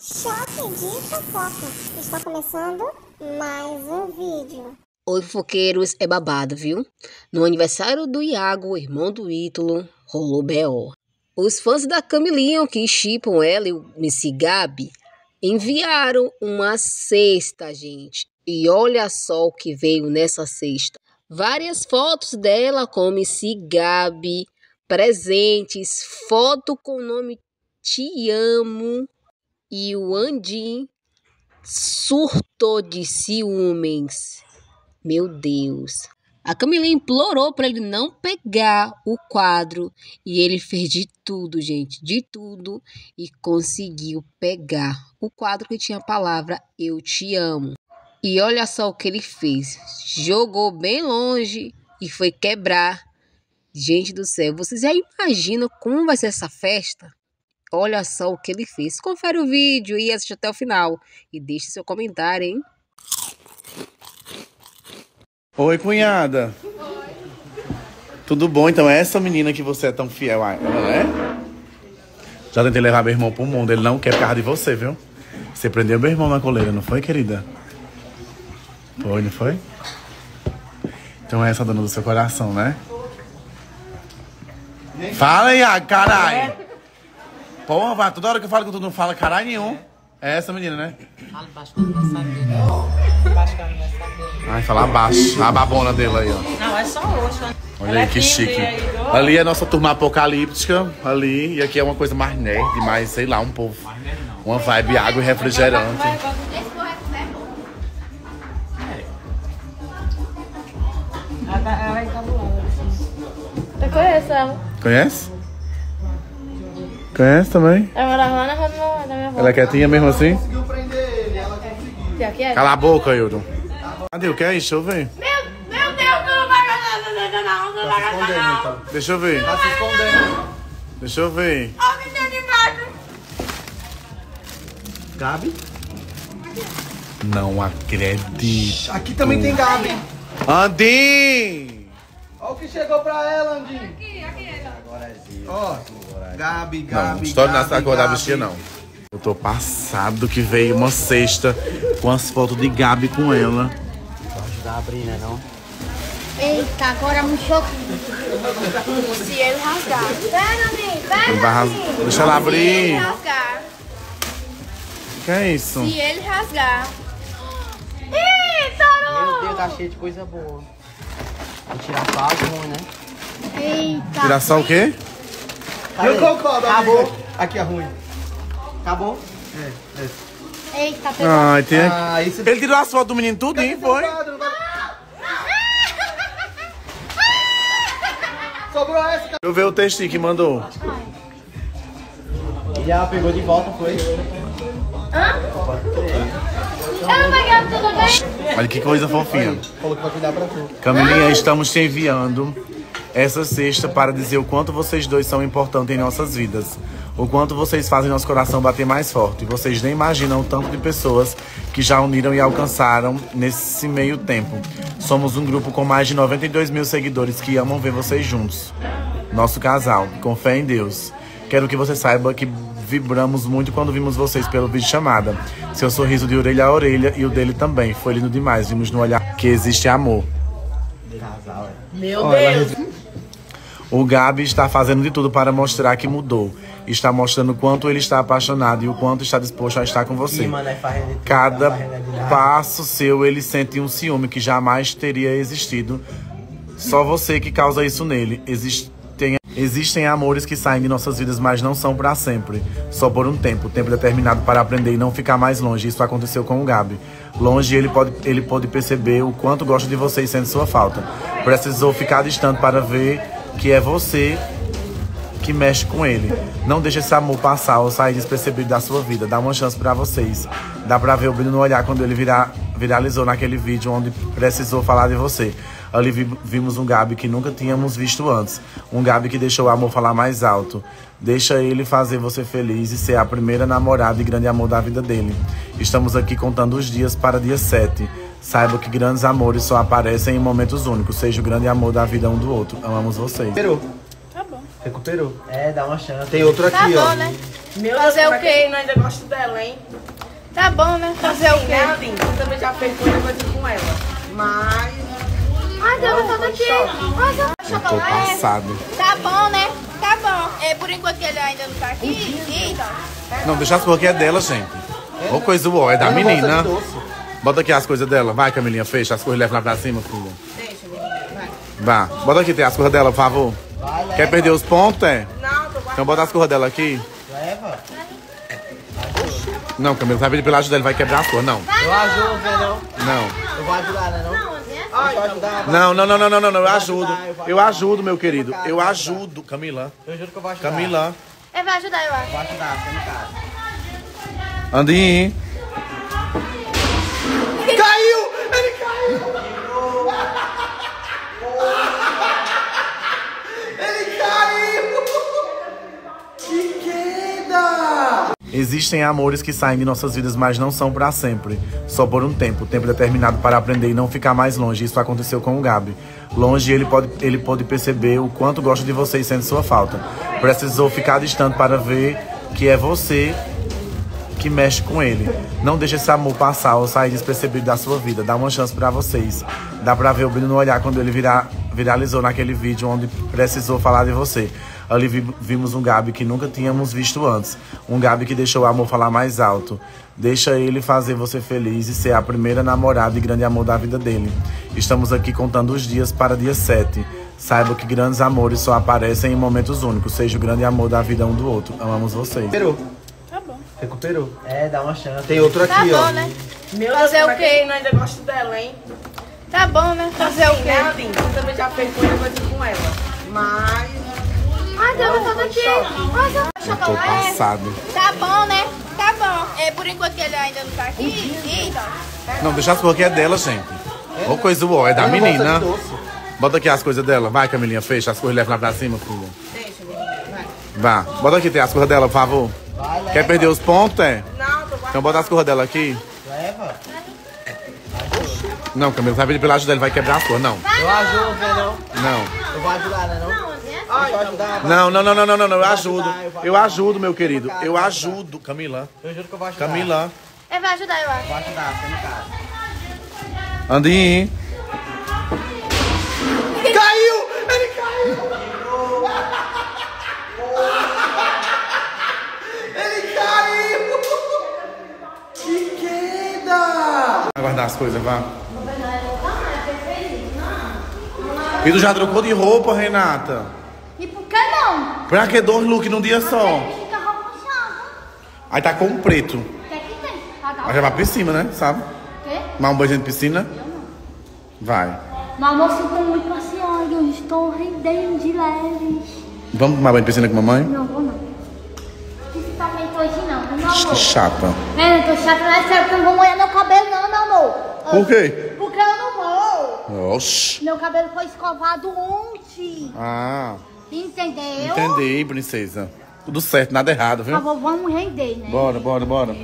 Choque de fofoca. Está começando mais um vídeo. Oi, fofoqueiros, é babado, viu? No aniversário do Iago, irmão do Ítalo, rolou B.O. Os fãs da Camilinha, que shippam ela e o MC Gabi, enviaram uma cesta, gente. E olha só o que veio nessa cesta. Várias fotos dela com o MC Gabi, presentes, foto com o nome Te Amo. E o Andim surtou de ciúmes. Meu Deus. A Camilinha implorou para ele não pegar o quadro. E ele fez de tudo, gente. De tudo. E conseguiu pegar o quadro que tinha a palavra Eu Te Amo. E olha só o que ele fez. Jogou bem longe e foi quebrar. Gente do céu, vocês já imaginam como vai ser essa festa? Olha só o que ele fez. Confere o vídeo e assiste até o final. E deixe seu comentário, hein? Oi, cunhada. Oi. Tudo bom? Então é essa menina que você é tão fiel a ela, né? Já tentei levar meu irmão pro mundo. Ele não quer por causa de você, viu? Você prendeu meu irmão na coleira, não foi, querida? Foi, não foi? Então é essa dona do seu coração, né? Fala aí, caralho! Porra, vai, toda hora que eu falo que tu não fala caralho nenhum. É essa menina, né? Fala baixo que eu não vai saber. Baixo que eu não vai saber. Ai, fala baixo. A babona dele aí, ó. Não, é só hoje. Olha aí, que chique. Ali é a nossa turma apocalíptica. Ali. E aqui é uma coisa mais nerd, mais, sei lá, um povo. Uma vibe água e refrigerante. Ela vai encabulada. Eu conheço ela. Conhece? Conhece também? Ela morava lá na rua da minha avó. Ela é quietinha mesmo assim? Conseguiu prender ele, ela conseguiu. Já que é? Cala a boca, Hilton. Cadê? O que é isso? Deixa eu ver. Meu Deus, não vai não. Deixa eu ver. Tá se escondendo. Deixa eu ver. Ó, me deu embaixo. Gabi? Não acredito. Aqui também tem Gabi. Andim! Olha o que chegou pra ela, Andim. Aqui. Ó, Gabi. Não história nessa cor da bichinha, não. Eu tô passado que veio uma cesta com as fotos de Gabi com ela. Vai ajudar a abrir, né, não? Eita, agora um choque. Se ele rasgar. Ele vai deixa ela abrir. rasgar. O que é isso? Se ele rasgar. Meu Deus, tá cheio de coisa boa. Vou tirar só as ruins, né? Eita. Tirar só o quê? Acabou. Aqui é ruim. Acabou? Eita, pegou. Ai, tem aqui. Ah, isso... Ele tirou as fotos do menino tudo, hein? Foi? Sobrou essa. Deixa eu ver o textinho que mandou. Ele já pegou de volta, foi? Eu peguei tudo bem? Olha que coisa fofinha. Falou que vai cuidar pra tu. Camilinha, estamos te enviando essa cesta para dizer o quanto vocês dois são importantes em nossas vidas. O quanto vocês fazem nosso coração bater mais forte. Vocês nem imaginam o tanto de pessoas que já uniram e alcançaram nesse meio tempo. Somos um grupo com mais de 92 mil seguidores que amam ver vocês juntos. Nosso casal, com fé em Deus. Quero que você saiba que vibramos muito quando vimos vocês pelo vídeo chamada. Seu sorriso de orelha a orelha e o dele também. Foi lindo demais. Vimos no olhar que existe amor. Meu Deus. O Gabi está fazendo de tudo para mostrar que mudou. Está mostrando o quanto ele está apaixonado e o quanto está disposto a estar com você. Cada passo seu, ele sente um ciúme que jamais teria existido. Só você que causa isso nele. Existem amores que saem de nossas vidas, mas não são para sempre. Só por um tempo determinado para aprender e não ficar mais longe. Isso aconteceu com o Gabi. Longe, ele pode perceber o quanto gosta de você e sente sua falta. Precisou ficar distante para ver que é você que mexe com ele. Não deixe esse amor passar ou sair despercebido da sua vida. Dá uma chance pra vocês. Dá pra ver o brilho no olhar quando ele viralizou naquele vídeo onde precisou falar de você. Ali vimos um Gabi que nunca tínhamos visto antes. Um Gabi que deixou o amor falar mais alto. Deixa ele fazer você feliz e ser a primeira namorada e grande amor da vida dele. Estamos aqui contando os dias para dia 7. Saiba que grandes amores só aparecem em momentos únicos. Seja o grande amor da vida um do outro. Amamos vocês. Esperou. Tá bom. Recuperou. É, dá uma chance. Tem outro Tá aqui, bom, ó. né? Meu Fazer Deus, o quê? Eu ainda gosto dela, hein? Tá bom, né? Fazer o quê? Aline? Você também já fez coisa com ela. Mas... Ai, Deus, eu tô daqui. Nossa, Eu tô chocolate. passado. Tá bom, né? Tá bom. É, por enquanto que ele ainda não tá aqui. Eita. Não, deixa as coisas que é dela, gente. Ô, coisa boa, é da menina. Bota aqui as coisas dela. Vai, Camilinha, fecha as coisas, leva lá pra cima, filha. Deixa, menina. Vá. Bota aqui, tem as coisas dela, por favor. Quer perder os pontos, é? Não, tô guardando. Então bota as coisas dela aqui. Leva. Não, Camila, vai pedir pela ajuda, ele vai quebrar as coisas. Não. Eu ajudo, não. Não. Eu vou ajudar, né? Não? Ai, Eu ajudar. Não, não, não, não, não, não, não. Eu vou ajudo. ajudar, eu vou Eu ajudar. ajudo, meu querido. Cara, Eu vai ajudo. Camila. Eu juro que eu vou ajudar. Camila. Ele vai ajudar, eu acho. Vou ajudar, fica no caso. Andinho. Caiu! Ele caiu! Ele caiu! Que queda! Existem amores que saem de nossas vidas, mas não são pra sempre. Só por um tempo determinado para aprender e não ficar mais longe. Isso aconteceu com o Gabi. Longe, ele pôde perceber o quanto gosta de você e sente sua falta. Precisou ficar distante para ver que é você que mexe com ele. Não deixe esse amor passar ou sair despercebido da sua vida. Dá uma chance pra vocês. Dá pra ver o brilho no olhar quando ele viralizou naquele vídeo onde precisou falar de você. Ali vimos um Gabi que nunca tínhamos visto antes. Um Gabi que deixou o amor falar mais alto. Deixa ele fazer você feliz e ser a primeira namorada e grande amor da vida dele. Estamos aqui contando os dias para dia 7. Saiba que grandes amores só aparecem em momentos únicos. Seja o grande amor da vida um do outro. Amamos vocês. Recuperou. Tá bom. Recuperou. É, dá uma chance. Tem outro Tá aqui, bom, ó. né? Meu Fazer Deus, o quê? Eu ainda gosto dela, hein? Tá bom, né? Fazer o quê? Aline? Você também já fez coisa com ela. Mas... Ai, Deus, eu tô daqui. Nossa, Eu tô chocolate. passado. Tá bom, né? Tá bom. É, por enquanto que ele ainda não tá aqui. Eita. Não, deixa as coisas que é dela, gente. Ô, coisa boa, é da menina. Bota aqui as coisas dela. Vai, Camilinha, fecha as coisas, leva lá pra cima, filha. Deixa, menina. Vai. Vá. Bota aqui, tem as coisas dela, por favor. Quer perder os pontos, é? Não, tô guardando. Então bota as coisas dela aqui. Leva. Não, Camila, vai pedir pela ajuda, ele vai quebrar as coisas. Não. Eu ajudo, não. Não. Eu vou ajudar, né? Não? Ai, Eu vou ajudar. Não, não, não, não, não, não, não. Eu vou ajudo. ajudar, Eu ajudo, meu querido. Eu ajudo. Camila. Eu juro que eu vou ajudar. Camila. Ele vai ajudar, eu acho. Vou ajudar, fica no caso. Andinho. Caiu! Ele caiu! Ele caiu! Que queda! Vai guardar as coisas, vá. E tu já trocou de roupa, Renata? E por que não? Pra que 2 looks num dia só? Fica roupa puxada. Aí tá com o preto. O que é que tem? Pagar Vai levar pra piscina, né? Sabe? o quê? Tomar um banho de piscina? Vai. Mas amor, sinto muito pra senhora. Eu estou rendendo de leves. Vamos tomar banho de piscina com a mamãe? Não vou não. Principalmente hoje não, viu, meu Que amor? chata. É, eu tô chata, não é sério que eu não vou molhar meu cabelo não, meu amor. Por quê? Porque eu não vou. Oxi. Meu cabelo foi escovado ontem. Ah, Entendeu? entendi, princesa. Tudo certo, nada errado, viu? Por favor, vamos render, né? Bora, bora, bora.